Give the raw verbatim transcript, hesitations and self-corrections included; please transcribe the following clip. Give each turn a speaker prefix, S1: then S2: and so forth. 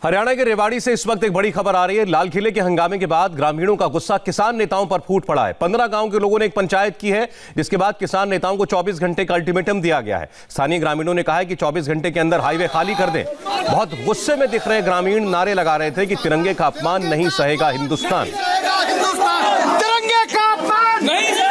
S1: हरियाणा के रेवाड़ी से इस वक्त एक बड़ी खबर आ रही है। लाल किले के हंगामे के बाद ग्रामीणों का गुस्सा किसान नेताओं पर फूट पड़ा है। पंद्रह गांव के लोगों ने एक पंचायत की है, जिसके बाद किसान नेताओं को चौबीस घंटे का अल्टीमेटम दिया गया है। स्थानीय ग्रामीणों ने कहा है कि चौबीस घंटे के अंदर हाईवे खाली कर दें। बहुत गुस्से में दिख रहे ग्रामीण नारे लगा रहे थे कि तिरंगे का अपमान नहीं सहेगा हिंदुस्तान।
S2: तिरंगे का अपमान नहीं